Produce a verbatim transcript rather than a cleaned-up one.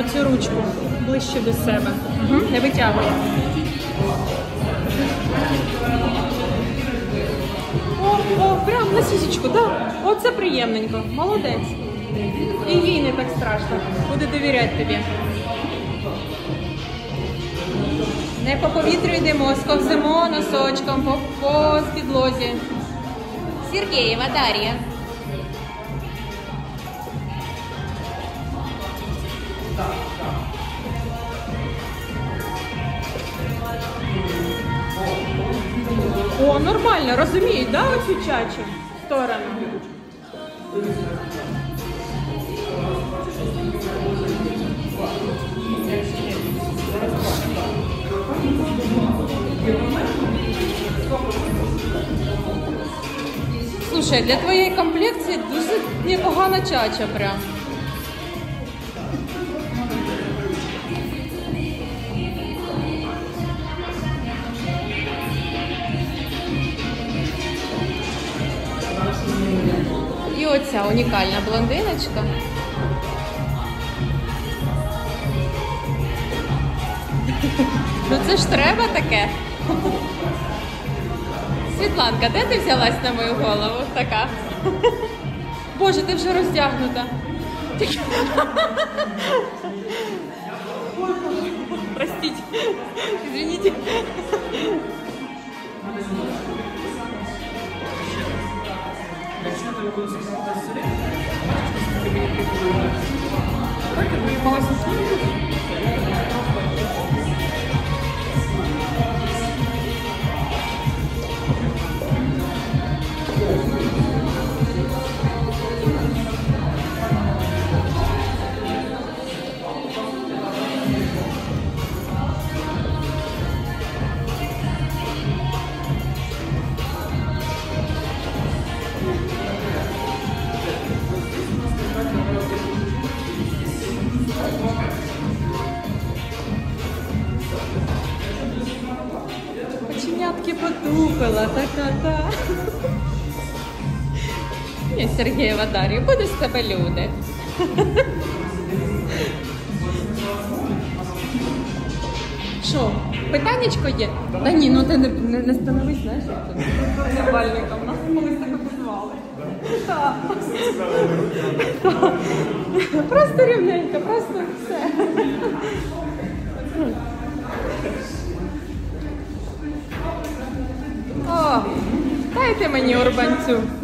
оцю ручку ближче до себе. Угу. Не витягуй. О, о, прям на сісечку, так. Да. Оце приємненько. Молодець. І їй не так страшно. Буде довіряти тобі. Не по повітрю йдемо, сковзимо носочком по, по підлозі. Сергієва Дар'я. О, нормально, розуміють, да, оцю чачу сторону? Слушай, для твоєї комплекції дуже непогана чача прям. І оця унікальна блондиночка. Ну це ж треба таке. Світланка, де ти взялась на мою голову? Така. Боже, ти вже роздягнута. Простите. Извините. Оченятки потупила, така-та. Ні, Сергієва Дар'я, буде з тебе люди. Що, питаннячко є? Да, да ні, ну ти не, не, не становись, знаєш, як це? Забальником, нас колись так позвали. Так. Просто рівненько, просто все. О, дайте мені урбанцю.